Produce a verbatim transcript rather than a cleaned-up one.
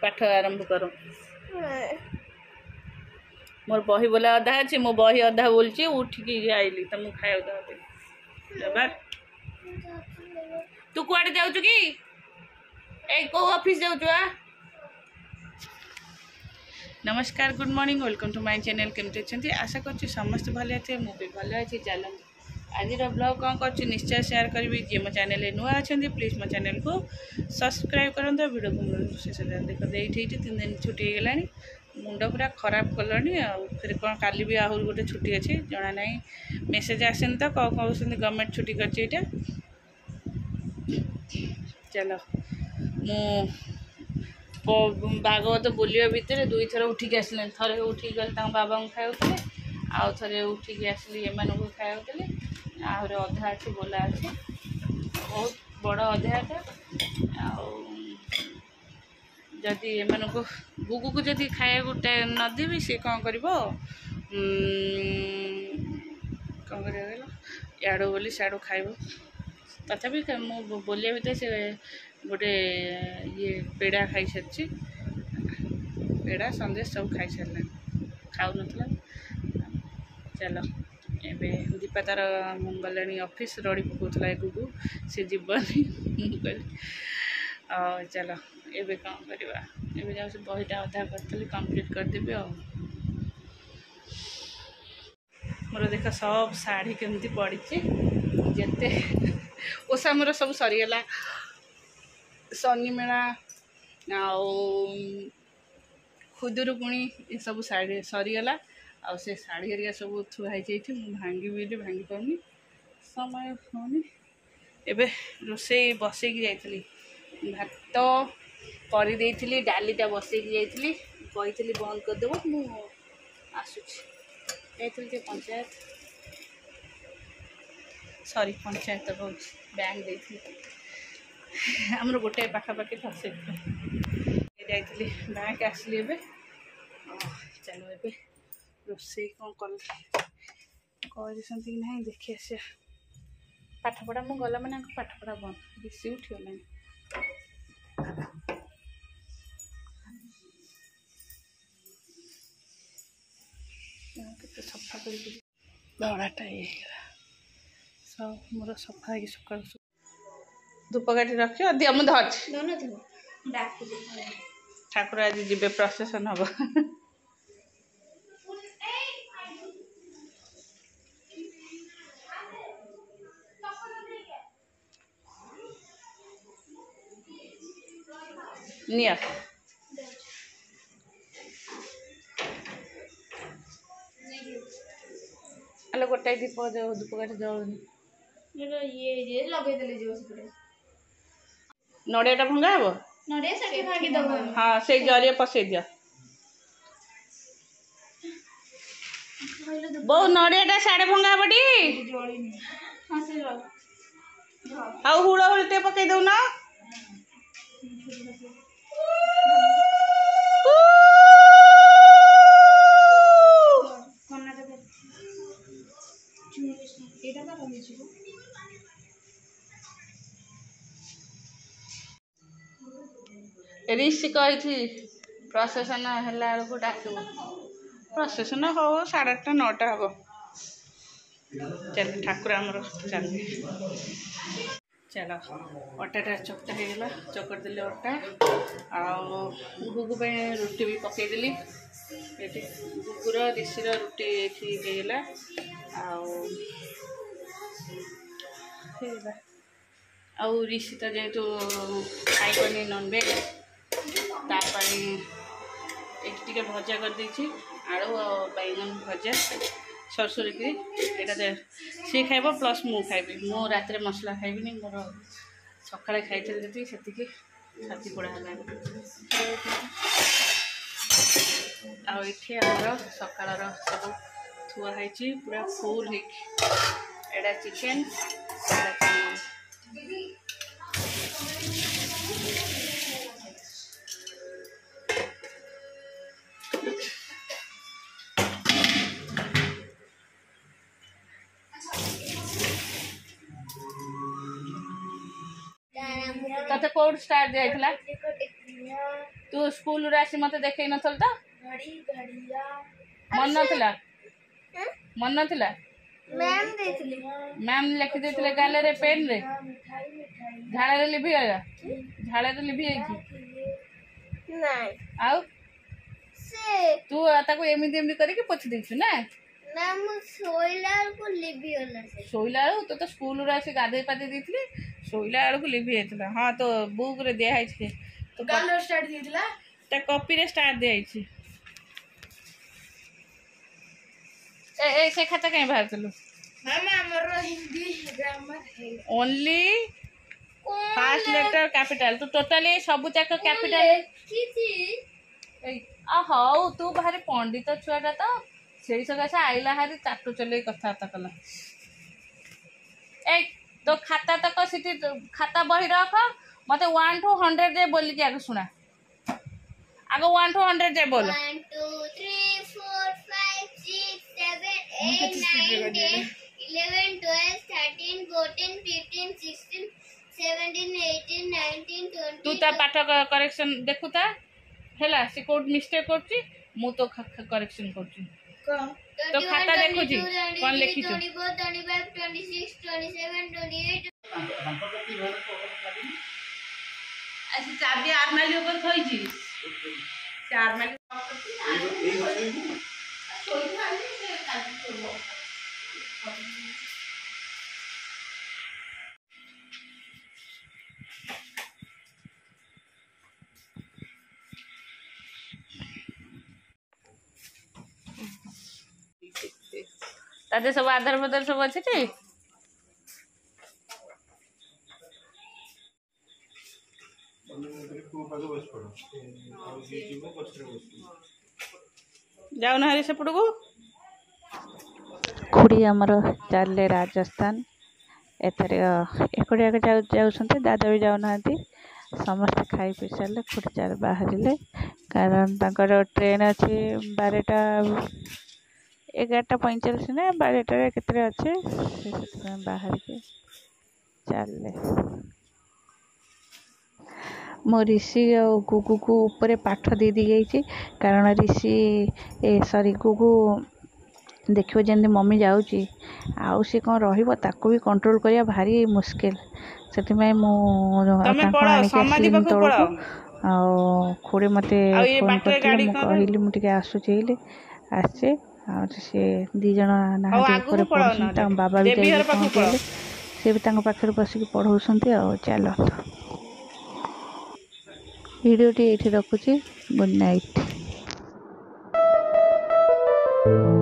पाठ आरंभ कर मोर बही बोला अधा अच्छे मो बही अधा बोलची उठिकी आइली तो मुझे खाया दे तू कुआडे जाऊ कि ए को ऑफिस जाऊ नमस्कार good morning welcome to my channel केमती अच्छे आशा कर समस्त भले अच्छे मुझे भल अच्छी चल आज ब्लॉग कौन कर निश्चय शेयर करी जी मो चैनल नुआ अच्छा प्लीज मो चैनल को सब्सक्राइब करूँ वीडियो को शेष देख ये तीन दिन छुट्टी होगा मुंड पूरा खराब कलनी फिर कौन काली भी आहरी गोटे छुट्टी अच्छी जना ना मेसेज आसेनि तो कौन कहते गवर्नमेंट छुट्टी कर चलो मु भागवत बुलिया भितर दुई थर उठिक आसिले थे उठिक गल बाबा को खाऊले आउ थे उठिक आसली एम को खाऊले आहरी अधा अच्छी बोला अच्छे बहुत बड़ अध्यायटा जदि एम को गुगु को जदि खाया गोटे नदेवी सी कौन कर कौन कर इड़ू बोली सियाड़ू खाइब तथापि मु बोलिया भितर से गोटे ये पेड़ा खाई सारी पेड़ा सन्देश सब खाई सारे खाऊ ना चलो एबे दीपा तार गलानी ऑफिस रड़ी पकाला गुगु सी जीवनी चलो एबे कौन करवा एबे जाऊँ बहीटा अधा करी कंप्लीट करदेवी आ मोर देख सब शाढ़ी केमती पड़ी जिते ओषा मोर सब सरीगला शनि मेला खुदुरुकुणी ये सब शाढ़ी सरीगला आ से शाढ़ी हरिया सब थुआई भांगी भी भांगी पानी समय होनी एबे रोसे बसैकी जाइली भात कर डालीटा बसैकी जाइली कही बंद करदेव मु आसूची पंचायत सॉरी पंचायत कह बैंक देती आमर गोटे पाखापाखि तो से जाइली बैंक आसली एबे चलो एबे रोसे कौन कल कर ना देखी आस पाठपढ़ा मु गला मैंने पाठपढ़ा बंद बेसी उठिगला के सफा कर दड़ाटा ये सब मोर सफा सका धूपकाठी रखियो दिया मुझे धर ठाकुर आज जीवे प्रसेसन हम निया अल गोटाए दीप धूपकाठी जलुनी ये लगे देले जो सेपटे नड़ियाटा भंगा हे नड़िया सेठी भागी दबो हाँ से जरिए पसई दिया बो नड़ियाटा साड़े भंगा बटी जळिनी हां से लग आ हुड़ा हुड़ते पकई दउ ना कर्नाटक एटा का रही छिबो ऋषि कही प्रसेसन है को डाक प्रसेसन हो साढ़े आठटा नौटा हम चल ठाकुर आमर चल चलो अटाटा चकटा होगा चकट देली अटा आ गुगु पे रुटी भी पकईदेली ये गुगुर ऋषिर रुटी ये आउ ऋषि तो जेहेतु खाइबनी नॉनवेज तापाई एक भजा कर देछि आलू बैगन भजा सरसों यहाँ सी खाइब प्लस मु खाइबी मु रात मसला खाइबिनी मोर सकाଳେ खाइଥିଲି ଯେତିକି ସେତିକି ଛାତି ପୋଡ଼ା ହେଲା ଆଉ ଏଠି ଆମର ସକାଳର ସବୁ ଥୁଆ ହେଇଛି ପୁରା ଫୁଲ୍ ହେଇକି ଏଇଟା ଚିକେନ୍ तते कोड स्टार्ट जाइथला तू स्कूल रे आसी मते देखै नथल त घड़ी घड़िया मन नथिला मन नथिला मैम देतली मैम लिखि देथिले गाले रे पेन रे मिठाई मिठाई झाड़ा रे लिभि आया झाड़ा रे लिभि आइ नहीं आउ से तू ताको एमिति एमिति करी के पोछि देछु ना मैम सोइलार को लिबी होला से सोइला तो तो स्कूल रे आसी गाधे पादे देथिले सोइला को लिभि आइतला हां तो बुक रे दे आइ छै तो गालो स्टार्ट दिला ता कॉपी रे स्टार्ट दे आइ छै ए ए से खाता कहीं बाहर चलो मैम हमरो हिंदी ग्रामर है ओनली फर्स्ट लेटर कैपिटल तू टोटली सब जाक कैपिटल किछि ए आ हौ तू बाहर पंडित छुआटा तो सेई सगासे आइला हारी चाटू चले कथा ता कला ए तो खाता तक सिटी खाता बही रख मते वन टू हंड्रेड जे बोली के आगे सुना आगे वन टू हंड्रेड जे बोल one two three four five six seven eight nine ten eleven twelve thirteen fourteen fifteen sixteen seventeen eighteen nineteen twenty तू ता पाठ करेक्शन देखु ता हैला से कोड मिस्टेक करची मु तो करेक्शन करची तो खाता देखु छी कोन लिखि छु twenty-four twenty-five twenty-six twenty-seven twenty-eight ऐसे चाबी आरमाली ऊपर थई छी से आरमाली तादे सब आधार बदल सब अच्छे थे जाऊ ना हरी सेपट को खुड़ी आमर चले राजस्थान एथर एकुड़िया जाऊँ दादा भी जाऊना समस्ते खाई पी सारे खुड़ी चाल बाहर कारण तांकर ट्रेन अच्छे बारटा एगारटा पैंचाश ना बारटा केतरे अच्छे बाहर के चले मो ऋषि और गुगु को ऊपर पाठ दे दी गई कारण ऋषि ए सॉरी गुगु देखियो जंदी मम्मी जाऊची आउ से कौन रहिबो ताको भी कंट्रोल करिया भारी मुश्किल सेति में मु तमे पढ़ो समाधि पको पढ़ो आ खोड़े मते फोन करले मु कहली मु टिके आसु चेले आसे आ से दी जण नाहा ऊपर पढ़ो ता बाबा भी जाई से भी तांको पाखर बसिक पढ़ौसंती आ चलो वीडियो टी एठी रखुची गुड नाइट।